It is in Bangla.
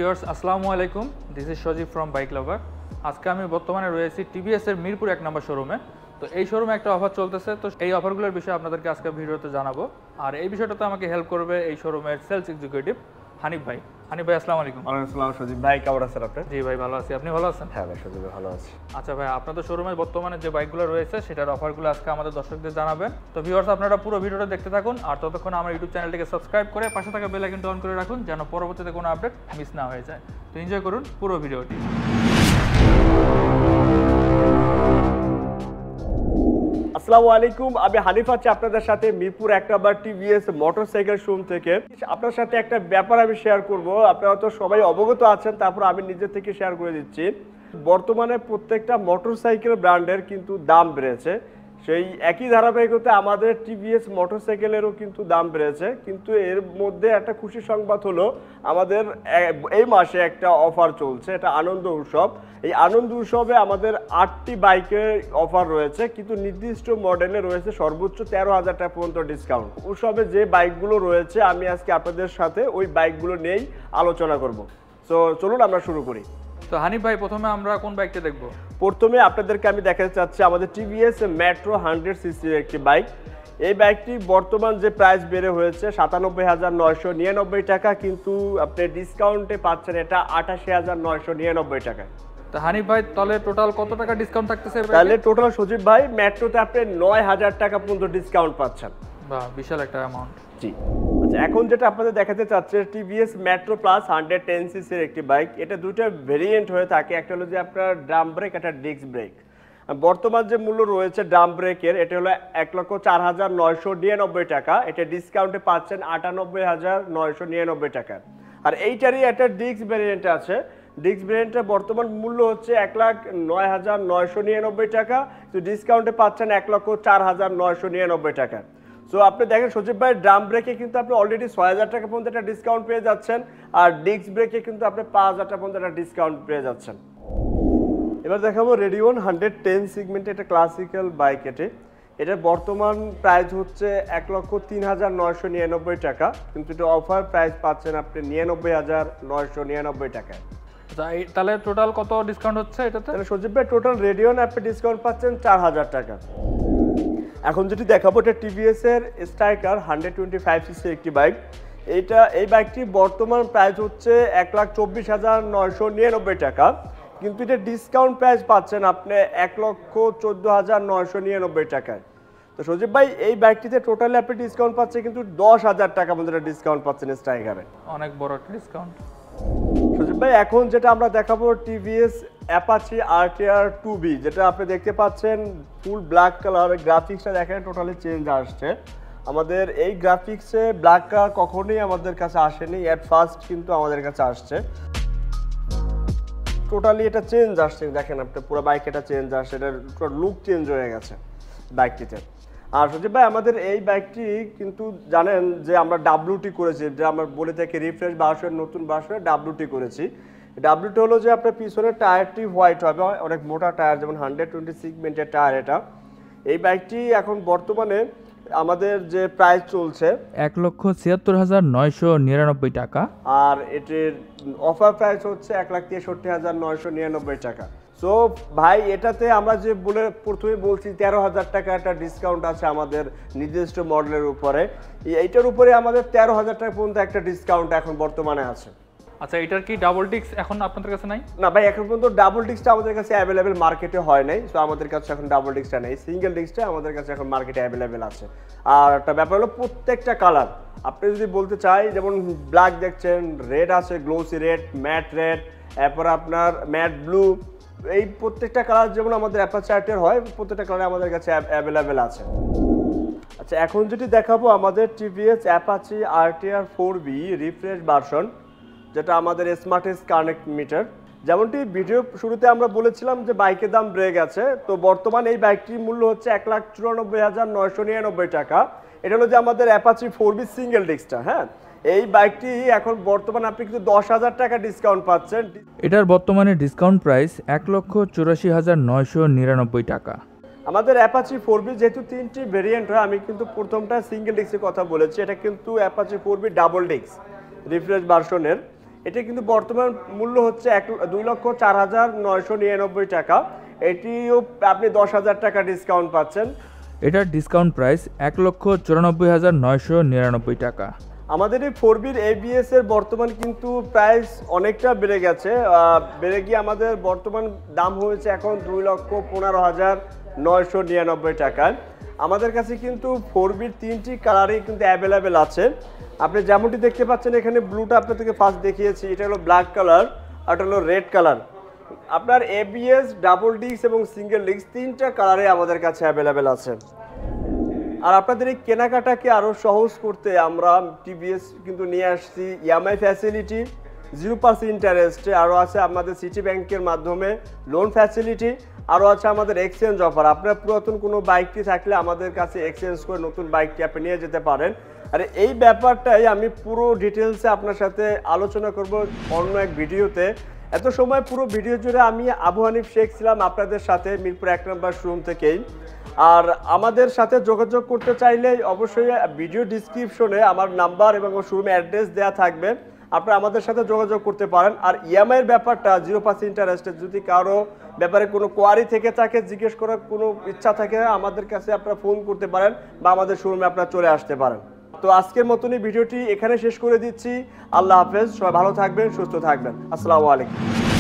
ভিউয়ার্স আসসালামু আলাইকুম, this is Sajib from bike lover. আজকে আমি বর্তমানে রয়েছি টিভিএস এর মিরপুর 1 নম্বর শোরুমে। তো এই শোরুমে একটা অফার চলতেছে, তো এই অফারগুলোর বিষয়ে আপনাদেরকে আজকে ভিডিওতে জানাবো। আর এই বিষয়টাতে আমাকে হেল্প করবে এই শোরুমের সেলস এক্সিকিউটিভ হানিফ ভাই। হানিফ ভাই আসসালামু আলাইকুম। ওয়ালাইকুম আসসালাম সজীব ভাই, কেমন আছেন আপনি? জি ভাই ভালো আছি, আপনি ভালো আছেন? হ্যাঁ ভাই সজীব ভালো আছি। আচ্ছা ভাই, আপনাদের শোরুমে বর্তমানে যে বাইকগুলো রয়েছে সেটার অফারগুলো আজকে আমাদের দর্শকদের জানাবেন। তো ভিউয়ার্স আপনারা পুরো ভিডিওটা দেখতে থাকুন, আর ততক্ষণ আমার ইউটিউব চ্যানেলটিকে সাবস্ক্রাইব করে পাশে থাকা বেল আইকনটি অন করে রাখুন যেন পরবর্তীতে কোনো আপডেট মিস না হয়ে যায়। তো এনজয় করুন পুরো ভিডিওটি। আসসালামু আলাইকুম, আমি হানিফ আছি আপনাদের সাথে মিরপুর 1 নম্বর টিভিএস মোটরসাইকেল শোরুম থেকে। আপনার সাথে একটা ব্যাপার আমি শেয়ার করব, আপনারা তো সবাই অবগত আছেন, তারপর আমি নিজে থেকে শেয়ার করে দিচ্ছি। বর্তমানে প্রত্যেকটা মোটরসাইকেল ব্র্যান্ডের কিন্তু দাম বেড়েছে। সেই একই ধারাবাহিকতা আমাদের টিভিএস মোটরসাইকেলেরও কিন্তু দাম বেড়েছে, কিন্তু এর মধ্যে একটা খুশি সংবাদ হলো আমাদের এই মাসে একটা অফার চলছে, এটা আনন্দ উৎসব। এই আনন্দ উৎসবে আমাদের 8টি বাইকের অফার রয়েছে, কিন্তু নির্দিষ্ট মডেলে রয়েছে সর্বোচ্চ 13,000 টাকা পর্যন্ত ডিসকাউন্ট। উৎসবে যে বাইকগুলো রয়েছে আমি আজকে আপনাদের সাথে ওই বাইকগুলো নিয়েই আলোচনা করব। তো চলুন আমরা শুরু করি। তো হানিফ ভাই, প্রথমে আমরা কোন বাইকটা দেখব? প্রথমে আপনাদেরকে আমি দেখাতে চাচ্ছি আমাদের টিভিএস মেট্রো 100 সিসির একটি বাইক। এই বাইকটি বর্তমান যে প্রাইস বেড়ে হয়েছে 97,999 টাকা, কিন্তু আপনি ডিসকাউন্টে পাচ্ছেন এটা 88,999 টাকায়। তো হানিফ ভাই, তাহলে টোটাল কত টাকা ডিসকাউন্ট থাকতেছে? তাহলে টোটাল সজীব ভাই মেট্রোতে আপনি 9,000 টাকা পর্যন্ত ডিসকাউন্ট পাচ্ছেন। বাহ, বিশাল একটা অ্যামাউন্ট। জি আচ্ছা, এখন যেটা আপনাদের দেখাতে চাচ্ছে টিভিএস মেট্রো প্লাস 110 সিসির একটি বাইক। এটা দুটো ভেরিয়েন্ট হয়ে থাকে, একটা হলো যে আপনার ড্রাম ব্রেক, একটা ডিস্ক ব্রেক। বর্তমান যে মূল্য রয়েছে ড্রাম ব্রেকের, এটা হলো 1,04,999 টাকা, এটা ডিসকাউন্টে পাচ্ছেন 98,999 টাকা। আর এইটারই একটা ডিস্ক ভেরিয়েন্ট আছে, ডিস্ক ভেরিয়েন্টের বর্তমান মূল্য হচ্ছে 1,09,999 টাকা, তো ডিসকাউন্টে পাচ্ছেন 1,04,999 টাকা। সো আপনি দেখেন সজীব ভাই, ড্রাম ব্রেকে কিন্তু আপনি অলরেডি 6,000 টাকা পর্যন্ত একটা ডিসকাউন্ট পেয়ে যাচ্ছেন, আর ডিস্ক ব্রেকে কিন্তু আপনি 5,000 টাকা পর্যন্ত একটা ডিসকাউন্ট পেয়ে যাচ্ছেন। এবার দেখাবো রেডিওন 110 সেগমেন্টে একটা ক্লাসিক্যাল বাইক। এটার বর্তমান প্রাইস হচ্ছে 1,03,999 টাকা, কিন্তু এটা অফার প্রাইস পাচ্ছেন আপনি 99,999 টাকায়। তাহলে টোটাল কত ডিসকাউন্ট হচ্ছে এটাতে? তাহলে সজীব ভাই টোটাল রেডিওন আপনি ডিসকাউন্ট পাচ্ছেন 4,000 টাকা। এখন যেটি দেখাবো এটা টিভিএস এর স্ট্রাইকার 125 সিসি একটি বাইক। এই বাইকটি বর্তমান প্রাইস হচ্ছে 1,24,999 টাকা, কিন্তু এটা ডিসকাউন্ট প্রাইস পাচ্ছেন আপনি 1,14,999 টাকায়। তো সজীব ভাই, এই বাইকটিতে টোটালি আপনি ডিসকাউন্ট পাচ্ছেন কিন্তু 10,000 টাকা মধ্যে ডিসকাউন্ট পাচ্ছেন স্ট্রাইকারে। অনেক বড় একটা ডিসকাউন্ট। সজীব ভাই, এখন যেটা আমরা দেখাবো টিভিএস অ্যাপাচি আরটিআর 2B, যেটা আপনি দেখতে পাচ্ছেন ফুল ব্ল্যাক কালার। গ্রাফিক্সটা দেখেন টোটালি চেঞ্জ আসছে। আমাদের এই গ্রাফিক্সে ব্ল্যাক কালার কখনোই আমাদের কাছে আসেনি, এট ফার্স্ট কিন্তু আমাদের কাছে আসছে। টোটালি এটা চেঞ্জ আসছে, দেখেন আপনি পুরো বাইক এটা চেঞ্জ আসছে, এটার লুক চেঞ্জ হয়ে গেছে বাইকটিতে। আর সজীব ভাই, আমাদের এই বাইকটি কিন্তু জানেন যে আমরা WT করেছি, যে আমরা বলে থাকি রিফ্রেশ ভার্সন, নতুন ভার্সনে WT করেছি। WT হলো যে আপনার পিছনের টায়ারটি হোয়াইট হবে, অনেক মোটা টায়ার, যেমন 120 সেগমেন্টের টায়ার এটা। এই বাইকটি এখন বর্তমানে আমাদের যে প্রাইস চলছে 1,76,999 টাকা, আর এটির অফার প্রাইস হচ্ছে 1,63,999 টাকা। সো ভাই, এটাতে আমরা যে বলে প্রথমে বলছি 13,000 টাকা একটা ডিসকাউন্ট আছে আমাদের নির্দিষ্ট মডেলের উপরে, এইটার উপরে আমাদের 13,000 টাকা পর্যন্ত একটা ডিসকাউন্ট এখন বর্তমানে আছে। আচ্ছা, এটার কি ডাবল ডিস্ক এখন আপনাদের কাছে নাই? না ভাই, এখন পর্যন্ত ডাবল ডিস্কটা আমাদের কাছে অ্যাভেলেবেল মার্কেটে হয় নাই, সো আমাদের কাছে এখন ডাবল ডিস্কটা নেই, সিঙ্গেল ডিস্কটা আমাদের কাছে এখন মার্কেটে অ্যাভেলেবেল আছে। আর একটা ব্যাপার হলো প্রত্যেকটা কালার আপনি যদি বলতে চাই, যেমন ব্ল্যাক দেখছেন, রেড আছে, গ্লোসি রেড, ম্যাট রেড, এরপর আপনার ম্যাট ব্লু, এই প্রত্যেকটা কালার যেমন আমাদের অ্যাপাচি আরটিআর হয়, প্রত্যেকটা কালার আমাদের কাছে অ্যাভেলেবেল আছে। আচ্ছা, এখন যেটি দেখাবো আমাদের TVS Apache RTR 4B refresh version, যেটা আমাদের স্মার্টেস কানেক্ট মিটার। যেমনটি ভিডিও শুরুতে আমরা বলেছিলাম যে বাইকের দাম বেড়ে গেছে, তো বর্তমান এই বাইকটির মূল্য হচ্ছে 1,94,999 টাকা। এটা হলো যে আমাদের অ্যাপাচি 4B সিঙ্গেল ডিস্কটা। হ্যাঁ, এই বাইকটি এখন বর্তমানে আপনি কিন্তু 10,000 টাকা ডিসকাউন্ট পাচ্ছেন। এটার বর্তমানে ডিসকাউন্ট প্রাইস 1,84,999 টাকা। আমাদের অ্যাপাচি 4B যেহেতু 3টি ভেরিয়েন্ট হয়, আমি কিন্তু প্রথমটা সিঙ্গেল ডিস্কের কথা বলেছি, এটা কিন্তু Apache 4B double disc refresh ভার্সনের। এটা কিন্তু বর্তমান মূল্য হচ্ছে 2,04,999 টাকা। এটিও আপনি 10,000 টাকা ডিসকাউন্ট পাচ্ছেন। এটার ডিসকাউন্ট প্রাইস 1,94,999 টাকা। আমাদের এই 4B'র ABS এর বর্তমান কিন্তু প্রাইস অনেকটা বেড়ে গেছে, বেড়ে গিয়ে আমাদের বর্তমান দাম হয়েছে এখন 2,15,999 টাকায়। আমাদের কাছে কিন্তু 4B'র 3টি কালারই কিন্তু অ্যাভেলেবেল আছে। আপনি যেমনটি দেখতে পাচ্ছেন এখানে ব্লুটা আপনাদেরকে ফার্স্ট দেখিয়েছি, এটা হলো ব্ল্যাক কালার আর এটা হলো রেড কালার। আপনার ABS, ডাবল ডিস্ক এবং সিঙ্গেল ডিস্ক 3টা কালারে আমাদের কাছে অ্যাভেলেবেল আছে। আর আপনাদের এই কেনাকাটাকে আরও সহজ করতে আমরা টিভিএস কিন্তু নিয়ে আসছি EMI ফ্যাসিলিটি, 0% ইন্টারেস্টে, আরও আছে আমাদের সিটি ব্যাংকের মাধ্যমে লোন ফ্যাসিলিটি, আরও আছে আমাদের এক্সচেঞ্জ অফার। আপনার পুরাতন কোনো বাইকটি থাকলে আমাদের কাছে এক্সচেঞ্জ করে নতুন বাইকটি আপনি নিয়ে যেতে পারেন। আর এই ব্যাপারটাই আমি পুরো ডিটেলসে আপনার সাথে আলোচনা করব অন্য এক ভিডিওতে। এত সময় পুরো ভিডিও জুড়ে আমি আবু হানিফ শেখ ছিলাম আপনাদের সাথে মিরপুর 1 নম্বর শোরুম থেকেই। আর আমাদের সাথে যোগাযোগ করতে চাইলে অবশ্যই ভিডিও ডিসক্রিপশনে আমার নাম্বার এবং শোরুমের অ্যাড্রেস দেওয়া থাকবে, আপনারা আমাদের সাথে যোগাযোগ করতে পারেন। আর EMI এর ব্যাপারটা 0% ইন্টারেস্টে, যদি কারো ব্যাপারে কোনো কোয়ারি থেকে থাকে, জিজ্ঞেস করার কোনো ইচ্ছা থাকে, আমাদের কাছে আপনারা ফোন করতে পারেন বা আমাদের শোরুমে আপনারা চলে আসতে পারেন। তো আজকের মতনই ভিডিওটি এখানে শেষ করে দিচ্ছি। আল্লাহ হাফেজ, সবাই ভালো থাকবেন, সুস্থ থাকবেন। আসসালামু আলাইকুম।